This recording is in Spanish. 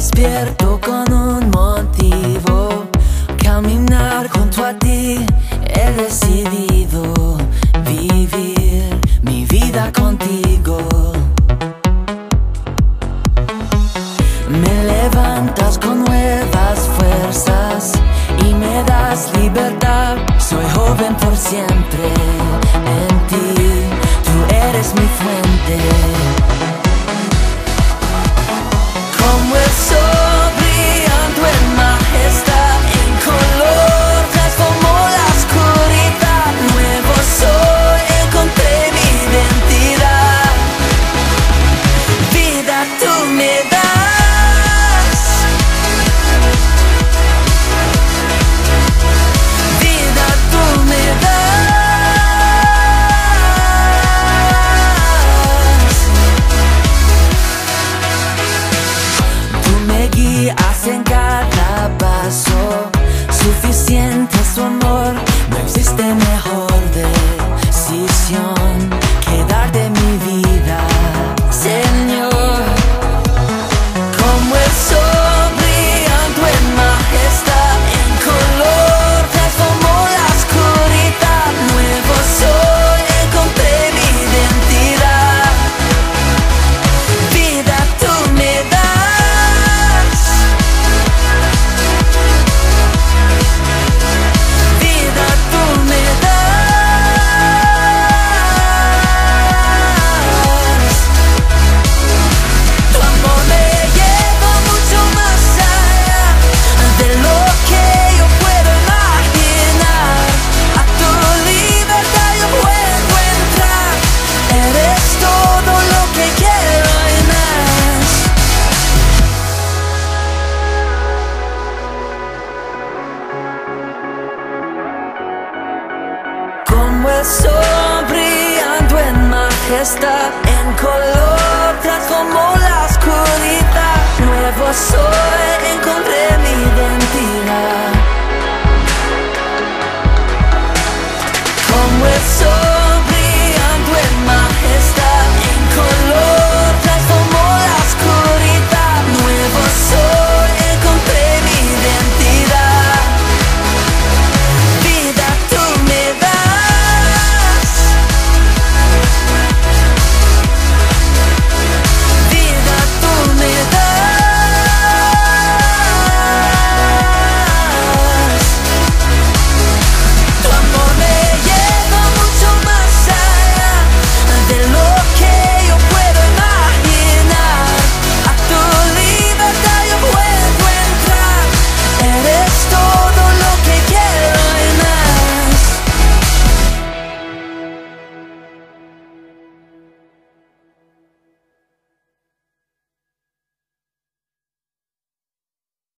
despierto con un motivo, caminar junto a ti. He decidido vivir mi vida contigo. Me levantas con nuevas fuerzas y me das libertad. Soy joven por siempre en ti, tú eres mi fuente. Como el sol brillando en majestad, en color transformó la oscuridad. Nuevo soy, encontré mi identidad. Vida tú me das, vida tú me das. Tú me guías en cada paso, suficiente es tu amor. No existe mejor decisión que dar de mi vida, Señor. Como el sol brillando en majestad, en color transformó la oscuridad. Nuevo soy, encontré mi identidad. Vida tú me das, vida tú me das. Tu amor me lleva mucho más allá de lo que yo puedo imaginar. A tu libertad yo puedo entrar. Eres todo lo que quiero y más. Como el sol brillando en majestad, en color transformó la oscuridad. Nuevo soy.